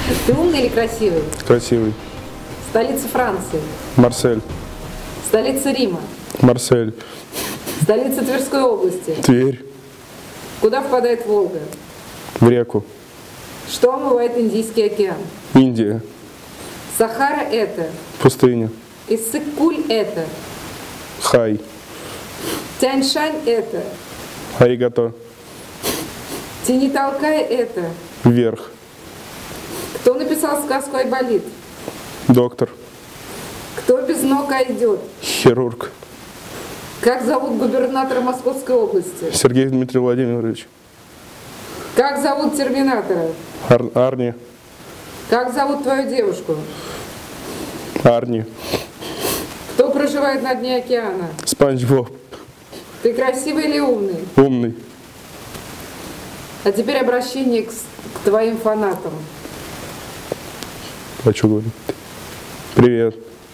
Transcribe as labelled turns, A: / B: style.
A: Ты умный или красивый?
B: Красивый.
A: Столица Франции.
B: Марсель.
A: Столица Рима.
B: Марсель.
A: Столица Тверской области.
B: Тверь.
A: Куда впадает Волга?
B: В реку.
A: Что омывает Индийский океан?
B: Индия.
A: Сахара это.
B: Пустыня.
A: Иссык-Куль это.
B: Хай.
A: Тянь-Шань это.
B: Аригато.
A: Тяни-толкай это.
B: Вверх.
A: Кто написал сказку «Айболит»?
B: Доктор.
A: Кто без ног идет?
B: Хирург.
A: Как зовут губернатора Московской области?
B: Сергей Дмитрий Владимирович.
A: Как зовут терминатора?
B: Арни.
A: Как зовут твою девушку?
B: Арни.
A: Кто проживает на дне океана?
B: Спанч Боб.
A: Ты красивый или умный?
B: Умный.
A: А теперь обращение к твоим фанатам.
B: А что говорить? Привет.